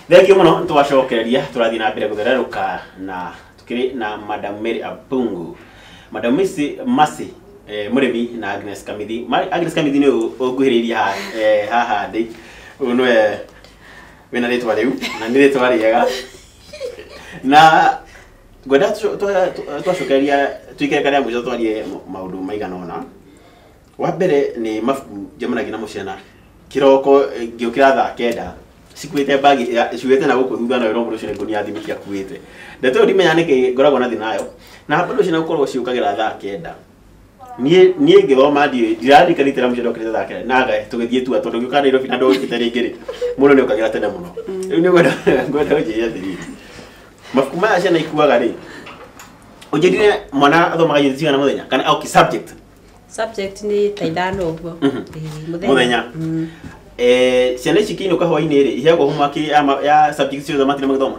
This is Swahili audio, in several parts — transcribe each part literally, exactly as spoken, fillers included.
Thengio muno twacokereria turathi na mbere guthereruka na tukiri na Madam Mary Abungu. Madam Missy Masi eh murimi na Agnes Kamithi. Agnes Kamithi ni uguhiriria ha eh haha ndi. Uno eh wena ritwa riu na ni ritwa riega. Na gwenda twacokereria twikere kana mwico twarie maundu maigana ona. Wa mbere ni mafuku njemanagia na muciana kiroko ngiukira thaa kenda sikuite bagi ciwete na guku thutha na rombo rucio nguni athimi kia kuite ndeto ndimenya niki ngoragwo na thinayo na hapo rucio na gukorwo ciukagira thaa kenda nie nie ngithoma ndi ndirandi kanitira mucio kire thaa kenda naga tugithie tu atondu giuka Nairobi na ndo kite ringiri muno ni ukagira tene muno riu ni gwenda gwenda ujia thiri mafuku maya ciana ikuaga ri ujirire mwana athomaga yithia na muthenya kana au ki subject subject ni taidano uguo muthenya eh ciana ici kiinuka hwaini ri iheagwo homework ya subject cio matina magithoma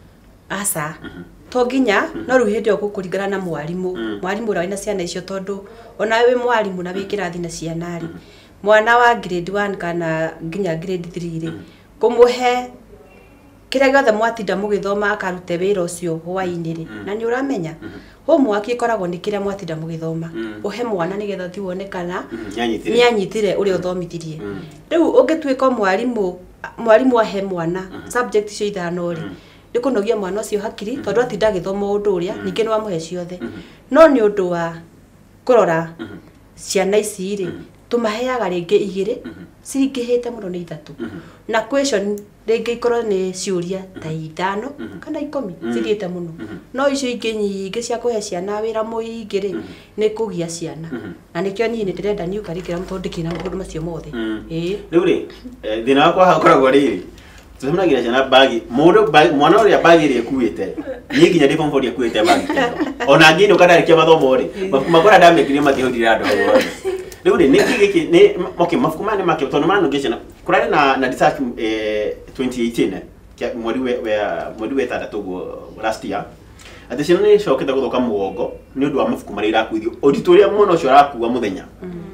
asa to nginya no ru hindi okukuringana na mwarimu mwarimu ura wina ciana icio tondu ona we mwarimu na wikirathi na ciana ri mwana wa grade one kana nginya grade three ri kumuhe kira gothe mwatinda mugithoma akarute wira ucio hwaini ri na ni uramenya homework ikoragwo ni kira mwatinda mugithoma uhe mwana nigetha thi wonekana ni anyitire uri uthomithirie riu ungituika mwarimu mwarimu ahe mwana subject cio ithano ri ndikunogia mwana ucio hakiri tondu atinda githoma undu uria ninge no amuhe ciothe no ni undu wa kurora ciana ici ri tumaheaga ringi igiri ciringihite muno ni ithatu na question ringi ikorwo ni ciuria ta ithano kana ikumi cithiite muno no icio ingi nyingi cia kuhe ciana wira muingi ri ni kugia ciana na nikio ni ndirenda ni ukarikira mutondiki na maundu macio mothe eh riu ri thina wakwa hakoragwo riri tumenagira ciana bagi mundu mwana uria bagi ri ekuite ni nginya ndi form four ekuite bagi ona ngini ukadarikia mathomo ri makora ndamekirie matihudire andu riu ri niki giki ni okay mafuku mane make tondu manu ngicina kurari na na research eh twenty eighteen kia mweri we mweri we tandatu go last year ati ciana ni cokete guthoka mugongo ni undu wa mafuku mari irakuithio auditoria muno cio rakuwa muthenya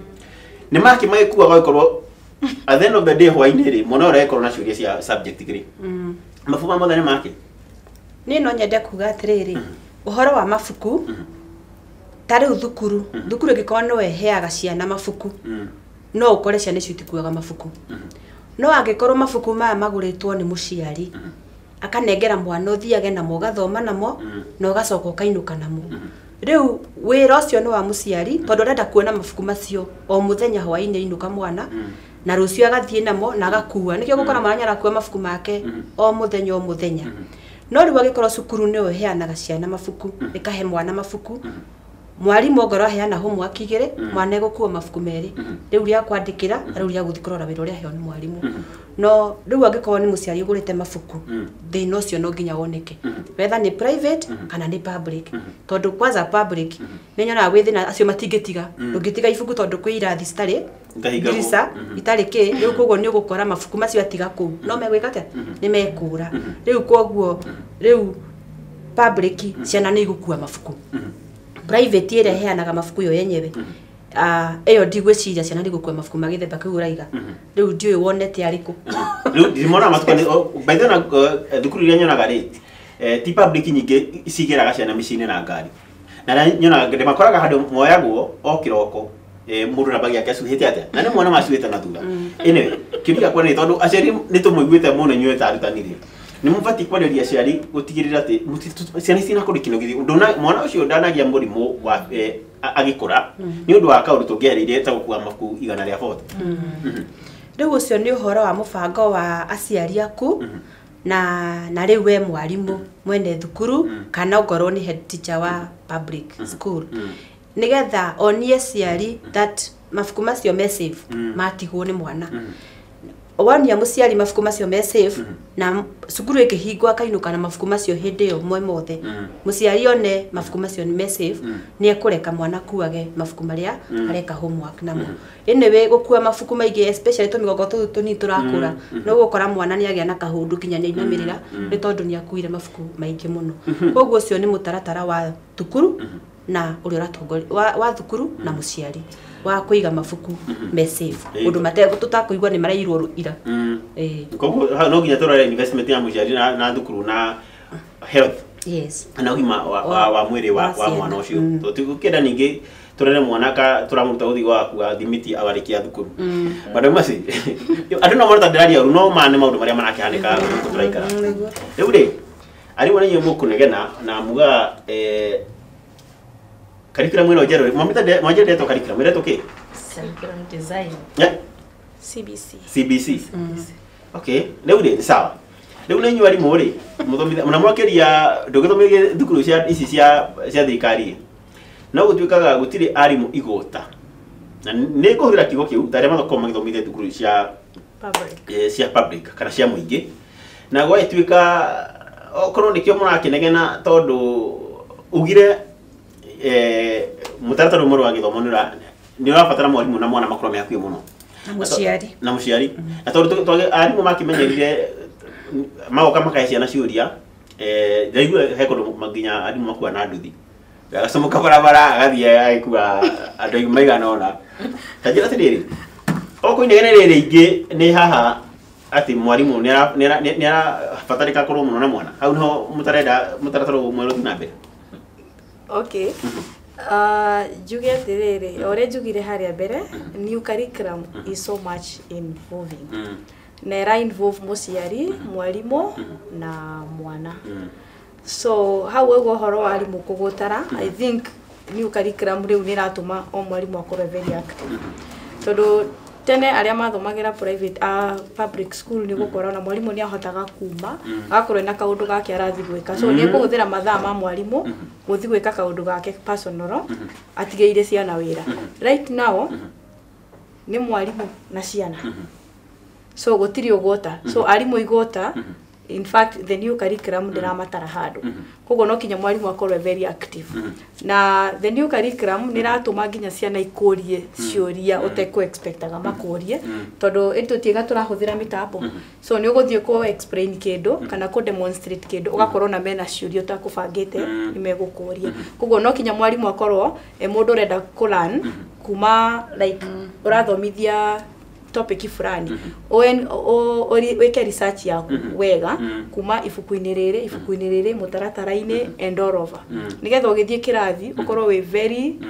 ni make magikuwa gaikorwo at the end of the day hwaini ri muno urekorwo na ciuria cia subject giri mafuku mothe ni make ni no nyende kuga atiriri uhoro wa mafuku tari thukuru thukuru gikorwo no eheaga ciana mafuku no ukore ciana icio itikuaga mafuku no angikorwo mafuku maya maguritwo ni muciari akanengera mwana uthiage namo gathoma namo no gacoka kainuka namo riu wira ucio ni wa muciari tondu arenda kuona mafuku macio o muthenya hwaini inuka mwana na rucio agathie namo na agakua nikio gukora mwana arakua mafuku make o muthenya o muthenya no riu agikorwo cukuru ni uheanaga ciana mafuku ikahe mwana mafuku mwarimu ngoro aheana homework igire mwana egukua mafuku meri riu ria kwandikira riu ria guthikorora wira uria heo ni mwarimu no riu angikorwo ni muciari ugurite mafuku thina ucio no nginya woneke whether ni private kana ni public tondu kwanza public ni nyona gwi thina acio matingitiga ndungitiga ifuku tondu kwi irathi citari dirisa itari ki riu koguo ni ugukora mafuku macio atiga ku no megwika atia ni mekura riu koguo riu public ciana ni igukua mafuku private ire heanaga mafuku yo yenyewe ah eyo ndigwiciria ciana ndigukua mafuku magithemba kiu uraiga riu ndiwe wonete ariku riu ndimona mafuku by the way thukuru iria nyonaga ri eh ti public nyingi cigiraga ciana micini na ngari na nyonaga ngende makoraga handu moyagwo o kiroko eh mundu na bagi yake acuhite atia na ni mwana macuhite na thutha anyway kibiga kwa ni tondu aceri ni tumuiguite muno nyue ta arutanire ni mufati kwareria ciari gutigirira ati ciana cina kurikino githi ndona mwana ucio ndanagia murimu wa agikura ni undu wa kaundu tungiarire ta gukua mafuku igana ria forty riu ucio ni uhoro wa mubango wa aciari aku na na riu we mwarimu mwene thukuru kana ngorwo ni head teacher wa public school nigetha onie ciari that mafuku macio me safe matigwo ni mwana wani ya muciari mafuku macio me safe na cukuru ikihingwa kainuka na mafuku macio hindi yo mwe mothe muciari one mafuku macio ni me safe ni ekureka mwana kuage mafuku maria areka homework namo anyway gukua mafuku maigi especially to migongo tu tuni turakura no gukora mwana ni agia na kahundu kinya ni inamirira ni tondu ni akuire mafuku maigi muno koguo cio ni mutaratara wa tukuru na uri uratongori wa, wa thukuru na muciari wa kuiga mabuku me safe undu mate tutakuigwa ni marairwo ira eh koguo no nginya turore investment ya muciari na, na thukuru na health yes na ugima wa, wa, wa mwiri wa, wa mwana ucio to tukenda ningi turere mwana ka turamuruta uthi wa kuga thimiti awarikia thukuru bado masi andu no marata ndiraria ru no mane maundu maria marakihanika turaikara riu ri ari wona nyi mukunegena na muga eh curriculum ino jero mamita de maje de to curriculum ire to ke curriculum design yeah C B C C B C okay riu ri sawa riu ni nyuari muri muthomithia muna mwakeria ndugithomithia thukuru cia ici cia cia thirikari no gutwikaga gutire arimu igota na nä kå hå ra kiugo kä u tarä mathoko magithomithia thukuru cia cia public kana cia muingi na gwatuä ka okorwo nä kä o må rakenegena tondå ugire må taratara mwe wa gä thomo nä å rabatara mwarimå na mwana makorwo me hakuä må no na må ciari na tondå arimå makä menyerire magoka makahe ciana ciåria ndaigua he kå ndå nginya arimå makua na nduthi agacomoka barabara agathie agikua andu aingĩ maigana ona tajira atiriri oko inegene rĩrĩ ingĩ nĩ haha ati mwarimu nĩ arabatarĩka korwo mũno na mwana hau niho mũtarenda mũtaratara ũmwe ũthiĩ na mbere okay uh njuge atiriri ore njugire harĩa mbere new curriculum is so much involving na ĩra involve mũciari mwarimu na mwana so how we go horo arimu kugutara I think new curriculum riu ni ratuma o mwarimu akorwe very active tondu tene aria mathomagira private a uh, public school ni gukora na mwarimu ni ahotaga kuma agakorwo na kaundu gake arathi gwika so ni kuhuthira mathaa ma mwarimu guthi gwika kaundu gake personal atigeire ciana wira right now ni mwarimu na ciana so gutiri ugota so arimu igota in fact the new curriculum ndira matara handu koguo no kinya mwarimu akorwe very active na the new curriculum niratuma nginya ciana ikurie ciuria utekwo expectaga makurie tondu itutiga turahuthira mitambo so ni uguthie ko explain kindu kana ko demonstrate kindu ugakorwo na mena ciuria utakubangite ni megukuria koguo no kinya mwarimu akorwo e mundu renda ku learn kuma like urathomithia topic fulani oen o weke research yaku wega kuma ifuku-ini riri ifuku-ini riri mutaratara-ini and all over nigetha ugithie kirathi ukorwo we very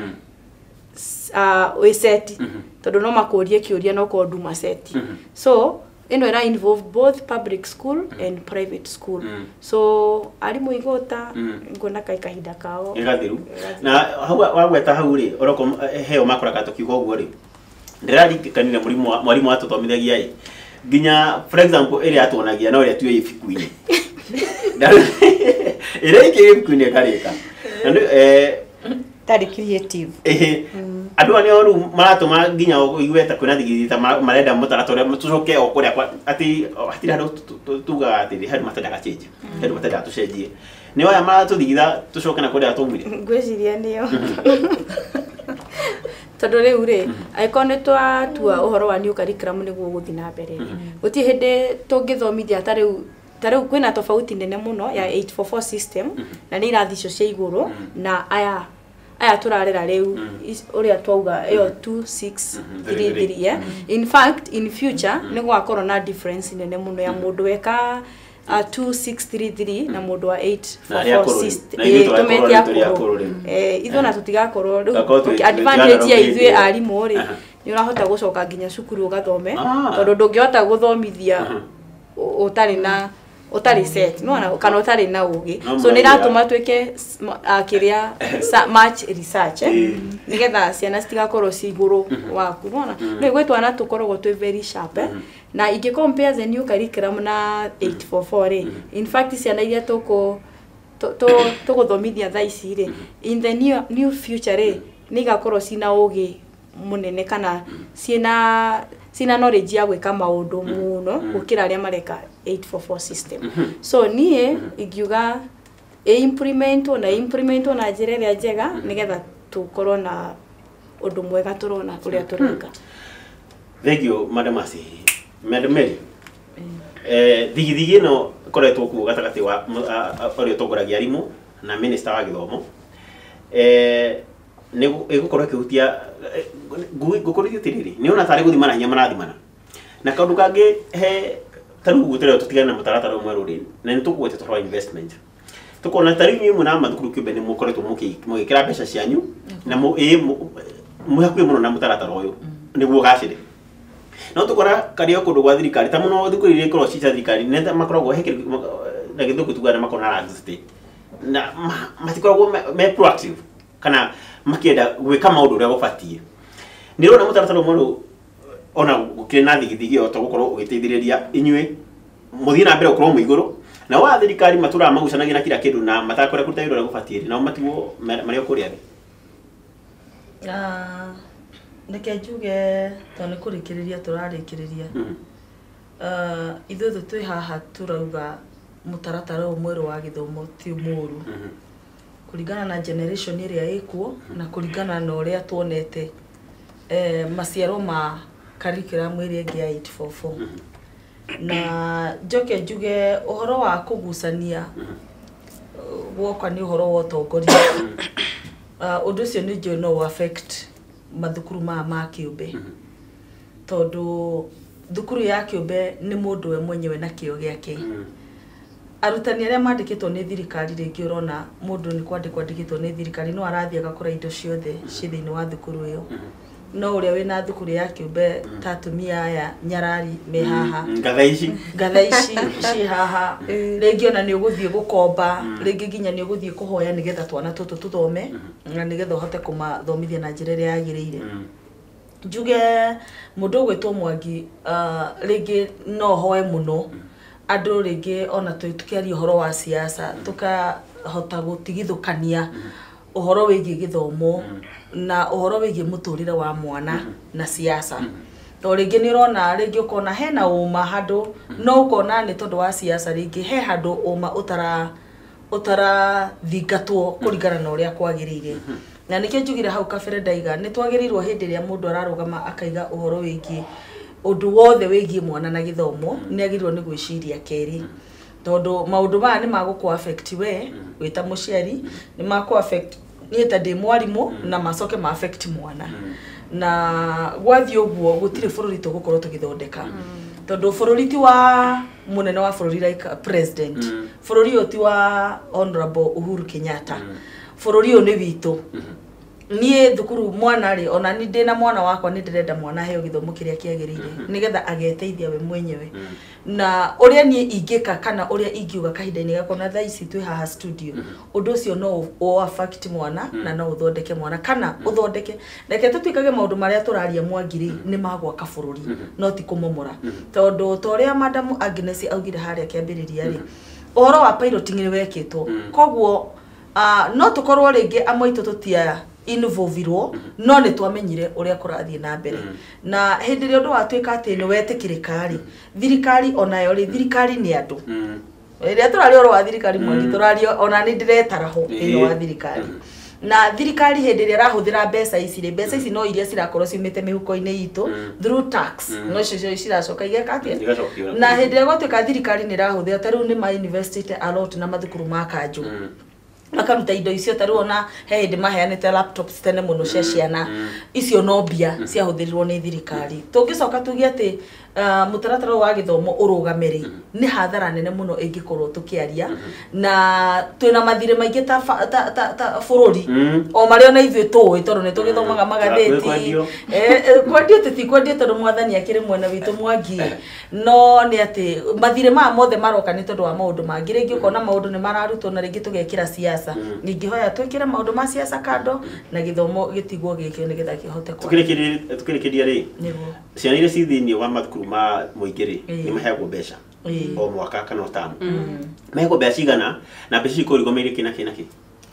uh we set tondu no makurie kiuria no ko nduma set so ino ira involve both public school and private school so arimu igota ngona kai kahinda kao igathiru na hau wagweta hau ri oroko heo makoraga tukiuga uguo ri ndirarikanire murimu mwarimu atuthomithagia i nginya for example ere atuonagia no ere tuwe ifiku-ini ere ikiri ifiku-ini karika eh tari creative eh andu ani oru maratuma nginya igweta kwina thigirita marenda mutaratora tucoke okuria ati atira ndo tuga ati hari matenda gacheje hari matenda tucenjie ni oya maratuthigitha tucoke na kuria atumire ngwiciria nio tondu riu ri aikone twa tua uhoro wa new curriculum niguo guthi na mbere guti hindi tungithomithia ta riu ta riu kwina tofauti nene muno ya eight four four system na ni irathi cio cia iguru na aya aya turarera riu uria twauga iyo two six three three yeah in fact in future ni gwakorwo na difference nene muno ya mundu weka uh, two six three three na mundu wa eight four four system eh tumetia akuru eh itho na tutigakorwo advantage ya ithwe arimu ri ni urahota gucoka nginya cukuru ugathome tondu ndungihota guthomithia utari na utari set no kana utari na ugi so ni ratuma tweke akiria match research nigetha ciana citigakorwo ci iguru waku nona no igwetwa na tukorwo twe very sharp na igi compare the new curriculum na eight four four in fact ciana iria tuko to to guthomithia tha ici ri in the new new future ni gakorwo cina ugi munene kana ciena sina knowledge ya gwika maundu muno gukira aria mareka eight four four system so nie igiuga e implement na implement na njira iria njega nigetha tukorwo na undu mwega turona uria tureka thank you madam Asi madam Mary eh thigithigi no koretwo ku gatagati wa uria tongoragia arimu na minister wa githomo eh ne igukorwo kihutia gukorithio tiriri ni ona tari guthimana hinya marathimana na kaundu kangi he taru gutere tutigana na mutaratara umwe ruri na nitukwete twa investment tukona tari ni muna mathukuru kiumbe ni mukoretwo mugikira mbeca cianyu na mu muhakuye muno na mutaratara uyu niguo gacire no tukora kario kundu gwa thirikari ta muno thukuru iria ikorwo cica thirikari nenda makoragwo hekiri na githuku tugana makona na state na matikoragwo me proactive kana makienda gwika maundu uria gubatie ni rona mutaratara mweru ona gukire na thigithigio to gukorwo ugiteithiriria inywe muthie na mbere ukorwo muiguru na wa thirikari matura magucanagia na kila kindu na matakora kuruta wira uria gubatie na matiwo mario kuria ah neke njuge to ni kurikiriria turarikiriria ah ithuothe twi haha turauga mutaratara umweru wa githomo ti muru kuringana na generation iria ikuo na kuringana na uria tuonete eh maciaro ma curriculum iria ngi eight four four na njoke njuge uhoro wa kugucania gwoka ni uhoro wa utongoria undu ucio ni njo no affect mathukuru ma ma kiumbe tondu thukuru ya kiumbe ni mundu we mwenyewe na kio giake arutani aria mandikitwo ni thirikari ringi urona mundu ni kwandikwa ndikitwo ni thirikari no arathia gakora indo ciothe cithini wa thukuru iyo no uria wina thukuru ya kiumbe tatumia aya nyarari me haha ngatha ici ngatha ici ci haha ringi ona ni uguthie gukomba ringi ginya ni uguthie kuhoya nigetha twana tutu tuthome na nigetha uhote kumathomithia na njira iria yagirire njuge mundu gwitwo Mwangi ringi no hoe muno andu ringi ona tukiaria uhoro wa siasa tukahota gutigithukania uhoro wigi githomo na uhoro wigi muturire wa mwana na siasa to ringi ni rona ringi ukona hena uma handu no ukona ni tondu wa siasa ringi he handu uma utara utara thingatwo kuringana na uria kwagirire na nikio njugire hau kabere ndaiga ni twagirirwo hindi ria mundu ararugama akaiga uhoro wigi undu wothe wigi mwana na githomo ni agirirwo ni gwiciria keri tondu maundu maya ni maguku affect we wita muciari ni maku affect ni ta de mwarimu na macoke ma affect mwana na gwathi uguo gutire bururi tugukorwo tugithondeka tondu bururi ti wa munene wa bururi like president bururi oti wa honorable Uhuru Kenyatta bururi o ni witu nie thukuru mwana ri ona ni ndina mwana wakwa ni ndirenda mwana heo githomo kiria kiagirire nigetha ageteithia we mwenyewe na uria nie ingika kana uria ingiuga kahinda-ini gako na thaa ici twi haha studio undu ucio no o affect mwana na no uthondeke mwana kana uthondeke reke tutwikage maundu maria turaria Mwangiri ni magwaka bururi no ti kumomora tondu toria madam Agnes augire haria kiambiriria ri uhoro wa piloting ni wekitwo koguo no tukorwo ringi amwaitu tutia involvirwo no ni twamenyire uria kurathie na mbere na hindi ri undu watwika ati ni wetikirika ri thirikari onayo ri thirikari ni andu iria turari oro wa thirikari Mwangi turari ona ni ndiretaraho ino wa thirikari na thirikari hindi ri rahuthira mbeca ici ri mbeca ici no iria cirakorwo ciumite mihuko-ini itu through tax no cio ciracoka igeka atia na hindi ri gwatwika thirikari ni rahuthira taru ni ma university a lot na mathukuru ma kanju makaruta indo icio taru ona he ndi maheanite laptops tene muno cia ciana icio no mbia cia huthirirwo ni thirikari tungicoka tugie ati mutaratara wa githomo urugamiri ni hathara nene muno ingikorwo tukiaria na twina mathire maingi ta ta ta bururi o mari ona ithui tuwi tondu ni tugithomaga magatheti eh kwendio titi kwendio tondu mwathani akiri mwena witu Mwangi no ni ati mathire ma mothe maroka ni tondu wa maundu mangi ringi ukona maundu ni mararutwo na ringi tugekira siasa ningihoya twikire maundu ma siasa kando na githomo gitigwo gikio nigetha kihote kwa tukirikiria tukirikiria ri niguo ciana iria ci thiini wa mathukuru ma muingiri ni maheagwo mbeca o mwaka kana tamu maheagwo mbeca cigana na mbeca ikurigomeire kina kina ki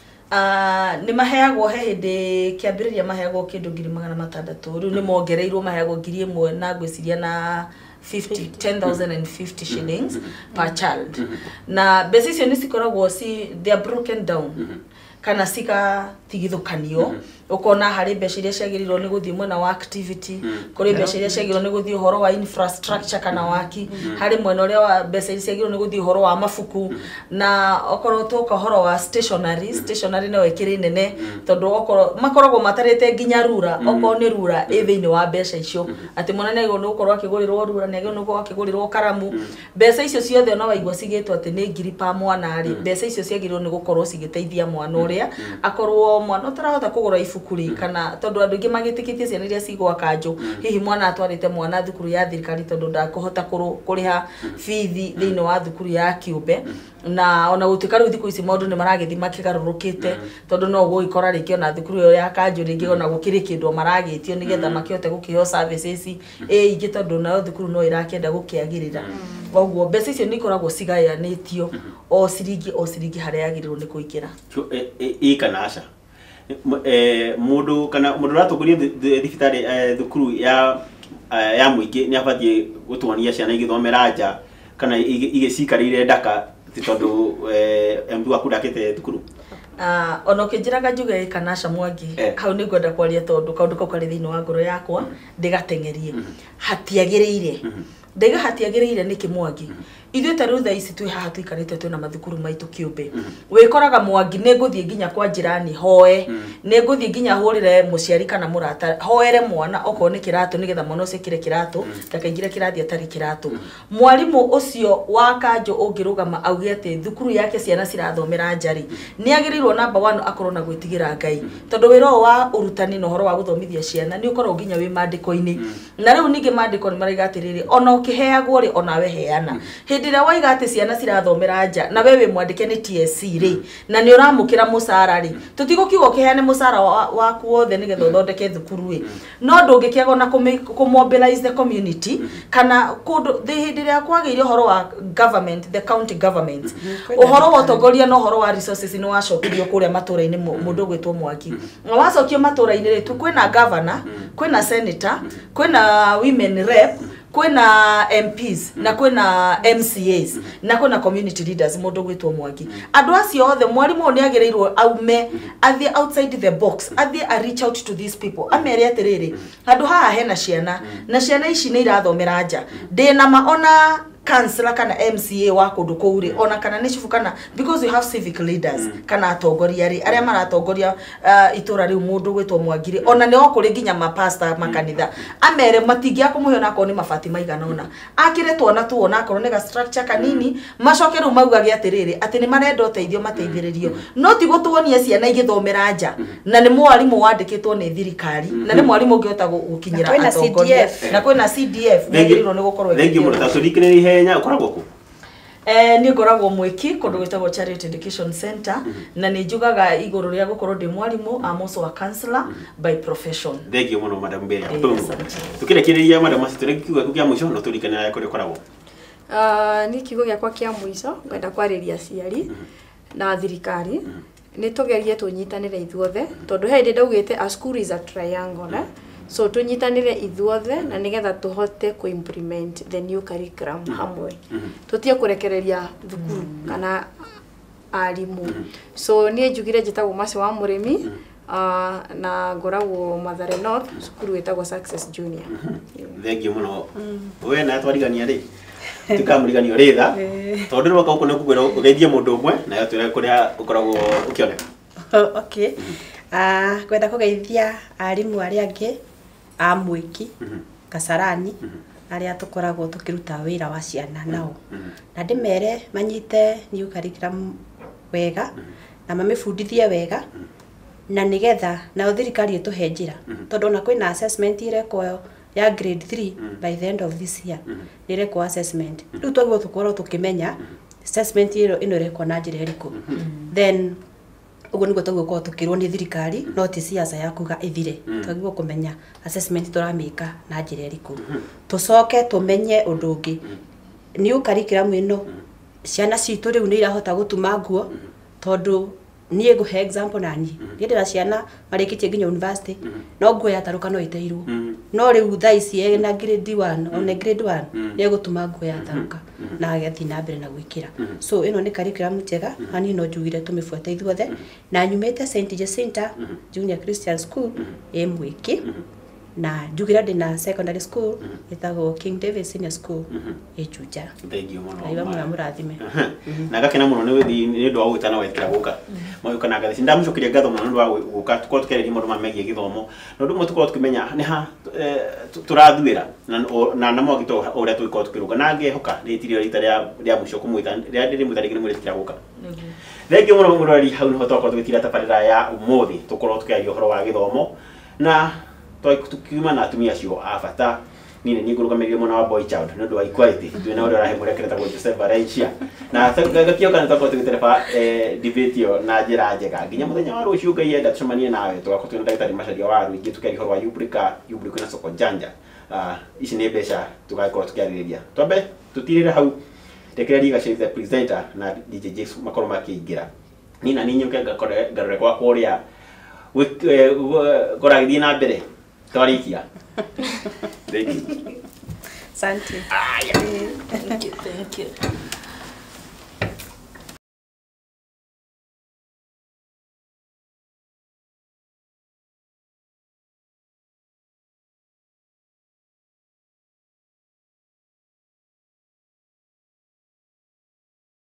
ah ni maheagwo he hindi kiambiriria maheagwo kindu ngiri magana matandatu riu ni mongereirwo maheagwo ngiri imwe na gwiciria na fifty ten thousand fifty shillings per child na mbeca icio ni cikoragwo ci they are broken down kana cigatigithũkanio ukona hari mbeca iria ciagĩrĩirwo nĩ gũthiĩ mwena wa activity kuri mbeca iria ciagĩrĩirwo nĩ gũthiĩ ũhoro wa infrastructure kana waki hari mwena ũrĩa wa mbeca iria ciagĩrĩirwo nĩ gũthiĩ ũhoro wa mabuku na okorwo tũka ũhoro wa stationery stationery no ĩkĩrĩ nene tondũ okorwo makoragwo matarĩte nginya rura okorwo nĩ rura ĩ thĩinĩ wa mbeca icio atĩ mwana nĩ agĩrĩirwo nĩ gũkorwo akĩgũrĩrwo rura nĩ agĩrĩirwo nĩ gũkorwo akĩgũrĩrwo karamu mbeca icio ciothe no waigua cigĩtwo atĩ nĩ ngiri pa mwana rĩ mbeca icio ciagĩrĩirwo nĩ gũkorwo cigĩteithia mwana ũrĩa akorwo mwana ũtarahota kũgũra ibuku rĩ kana tondũ andũ aingĩ magĩtĩkĩtie ciana iria cigwa kanjũ hihi mwana atwarĩte mwana thukuru ya thirikari tondũ ndakũhota kũrĩha bithi thĩinĩ wa thukuru ya kĩũmbe na ona gũtuĩka rĩu thikũ ici maũndũ nĩ maragĩthiĩ makĩgarũrũkĩte tondũ no gũgĩkora rĩngĩ ona thukuru ĩyo ya kanjũ rĩngĩ ona gũkĩrĩ kĩndũ maragĩtio nĩgetha makĩhote gũkĩheo services ĩ ingĩ tondũ nayo thukuru no ĩrakĩenda gũkĩagĩrĩra koguo mbeca icio nĩ ikoragwo cigayanĩtio o ciringi o ciringi harĩa yagĩrĩirwo nĩ kũingĩra ĩ kana aca mũndũ kana mũndũ ũratongoria thibitarĩ thukuru ya ya mũingĩ nĩ abatiĩ gũtwonia ciana igĩthomera nja kana igĩcikarĩire ndaka tondũ M D waku ndakĩte thukuru ah ona ũkĩnjĩraga njuge kana aca Mwangi hau nĩ ngwenda kwaria tondũ kaũndũ kau karĩ thĩinĩ wa ngoro yakwa ndĩgatengerie hatiagĩrĩire ndega hatiagĩrĩire nĩkĩ Mwangi ithuĩ ta rĩu thaa ici twĩ haha tũikarĩte twĩna mathukuru maitũ kĩũmbe wĩkoraga Mwangi nĩ ngũthiĩ nginya kwa njirani hoe nĩ ngũthiĩ nginya hũrĩre mũciari kana mũrata hoere mwana okorwo nĩ kĩratũ nĩgetha mwana ũcio kĩre kĩratũ ndakaingĩre kĩrathi atarĩ kĩratũ mwarimũ ũcio wa kanjũ ũngĩrũgama auge atĩ thukuru yake ciana cirathomera njari nĩ agĩrĩirwo number one akorwo na gwĩtigĩra Ngai tondũ wĩra wa ũrutani na ũhoro wa gũthomithia ciana nĩ ũkorwo nginya wĩ mandĩko-inĩ na rĩu ningĩ mandĩko nĩ maraiga atĩrĩrĩ ona ũkĩheagwo rĩ ona we heana hĩndĩ ĩrĩa waiga atĩ ciana cirathomera nja na wewe mwandĩke nĩ T S C rĩ na nĩ ũramũkĩra mũcara rĩ tũtigũkiuga ũkĩheane mũcara waku wothe nĩgetha ũthondeke thukuru rĩ no ndũngĩkĩaga na kũmobilize the community kana kũndũ hĩndĩ ĩrĩa kwagĩire ũhoro wa government the county government ũhoro wa ũtongoria na ũhoro wa resources nĩ wacokirio kũrĩa matũra-inĩ mũndũ ũgwĩtwo Mwangi na wacokio matũra-inĩ rĩ kwĩna governor kwĩna senator kwĩna women rep kwĩna M Ps na kwĩna M C As na kwĩna community leaders mũndũ gwĩtwo Mwangi andũ acio othe mwarimũ nĩ agĩrĩirwo aume athiĩ outside the box athiĩ a reach out to these people amere atĩrĩrĩ handũ haha hena ciana na ciana ici nĩ irathomera nja ndĩna ma ona councillor kana M C A wa kundu kuuri ona kana ni chifu kana because we have civic leaders mm. kana atongoria ri aria maratongoria uh, itura riu mundu gwitwo Mwangire ona ne okuri nginya mapasta makanitha amere matingia kumuhe ona ko ni mabati maigana ona akiretwo na tu ona korwo ni ga structure kanini macoke ru maugage atiriri ati ni marenda uteithio mateithiririo no ti gutuonia ciana igithomera nja na ni mwarimu wandikitwo ni thirikari na ni mwarimu ungihota gukinyira atongoria na kwina C D F ngirirwo ni gukorwo thengi murutatu rikiriri nya ukoragwo ku eh ni ngoragwo mwiki kundu gwitagwo Charity Education Center mm -hmm. na ni njugaga iguru ria gukorwo ndi mwarimu am also a counselor mm -hmm. by profession thegi muno madam Mbere tukirekereria madam asiture kiugo kia mwisho no turikana yako rikoragwo ah ni kiugo giakwa kia mwisho ngenda kwariria aciari mm -hmm. na thirikari mm -hmm. ni tugerie tunyitanire ithuothe tondu he ndi ndaugite a school is a triangle mm -hmm. so tunyitanire ithuothe na nigetha tuhote ku implement the new curriculum mm -hmm. hamwe mm -hmm. tutie kurekereria thukuru mm -hmm. kana arimu mm -hmm. so nie njugire njitagwo Masi wa Murimi mm -hmm. uh, na ngoragwo Mathare North cukuru etagwo Success Junior thank you muno we na twarigania ri tukamuriganio ritha tondu roka uko nekugwira ugeithie mundu umwe na yo twire kuria ukoragwo ukioneka okay ah kwenda kugeithia arimu aria angi a Mwiki Kasarani aria tukoragwo tukiruta wira wa ciana nao na ndimere manyite new curriculum wega na mamifundithie wega na nigetha na thirikari ituhe njira tondu na kwina assessment ireko ya grade three by the end of this year nireko assessment riu twagwo tukorwo tukimenya assessment iro ino ireko na njira iriko then ugo nigo tugwo tukirwo ni thirikari no ti siasa ya kuga ithire twagwo kumenya assessment turamika na njira iriko tucoke tumenye undu ungi new curriculum ino ciana citu riu ni irahota gutuma nguo tondu niä ngå he example nani ndiä ndä na ciana marä kä tie nginya university no nguo yataruka no iteirwo no rä u thaa ici na grade one one grade one nä egå tuma nguo yataruka na agathi na mbere na gwä kä ra so ä no nä curriculum njega hani no njugire tå mä buete ithuothe na nyumä te Saint Jacinta Junior Christian School ä mwä kä na njugire ndä na secondary school ĩtagwo King David Senior School ä Juja. Thank you muno. Aiwa mũno mũrathime. Na gakena muno nĩ ũthi nĩ ũndũ wa gwĩtana wekĩra gũka. Mũyũka na gathi ndamucokeria ngatho mũno nĩ ũndũ wa gũka tũkorwo tũkĩarĩria maũndũ ma megiĩ gĩthomo. Na ũndũ ũmwe tũkorwo tũkĩmenya nĩ ha tũrathuĩra na na mwagito ũrĩa tũgĩkorwo tũkĩrũga na ngehoka nĩ itirio rita rĩa rĩa mũico kũmwĩta rĩa ndĩrĩ mwĩta rĩngĩ nĩ mwĩrĩkĩra gũka. Thengi mũno mũrori hau nĩho twakorwo tũgĩtira tabarĩra ya ũmũthĩ tũkorwo tũkĩaria ũhoro wa gĩthomo na tukiuma na atumia acio a bata nini ni ngurugamĩrĩire mwana wa boy child nĩ ũndũ wa equality twĩna ũrĩa ũrahe mũrekere tagwo Joseph Valencia na gakĩoka nĩ twakorwo tũgĩtereba debate ĩyo na njĩra njega nginya mũthenya wa rũciũ Ngai enda tũcemanie nawe tũgakorwo twĩna ndagĩtarĩ Macharia wa Rũingĩ tũkĩaria ũhoro wa Yubrika Yubrika na Soko Janja ici nĩ mbeca tũgakorwo tũkĩarĩrĩria twambe tũtirĩre hau rekereria Gacĩrĩ the presenter na D J James makorwo makĩingĩra nina ninyi ũkĩngarore ngarore kwa kũrĩa goragithie na mbere twarikia. Thank you. Asante. Ah, yeah. Thank you, thank you.